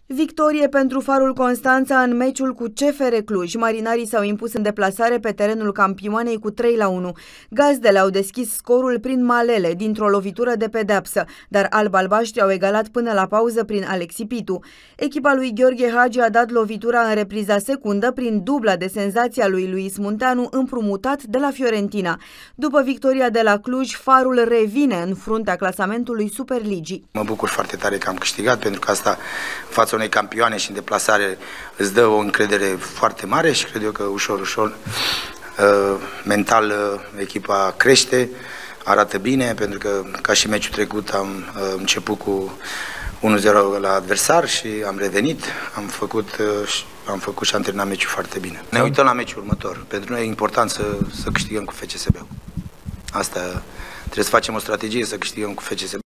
Victorie pentru Farul Constanța în meciul cu CFR Cluj. Marinarii s-au impus în deplasare pe terenul campioanei cu 3-1. Gazdele au deschis scorul prin Malele, dintr-o lovitură de pedeapsă, dar alb-albaștri au egalat până la pauză prin Alexi Pitu. Echipa lui Gheorghe Hagi a dat lovitura în repriza secundă prin dubla de senzație a lui Luis Munteanu, împrumutat de la Fiorentina. După victoria de la Cluj, Farul revine în fruntea clasamentului Superligii. Mă bucur foarte tare că am câștigat, pentru că asta, în fața unei campioane și în deplasare, îți dă o încredere foarte mare și cred eu că ușor, ușor, mental, echipa crește, arată bine, pentru că, ca și meciul trecut, am început cu 1-0 la adversar și am revenit, am făcut și am terminat meciul foarte bine. Ne uităm la meciul următor. Pentru noi e important să câștigăm cu FCSB-ul. Asta trebuie să facem o strategie, să câștigăm cu FCSB.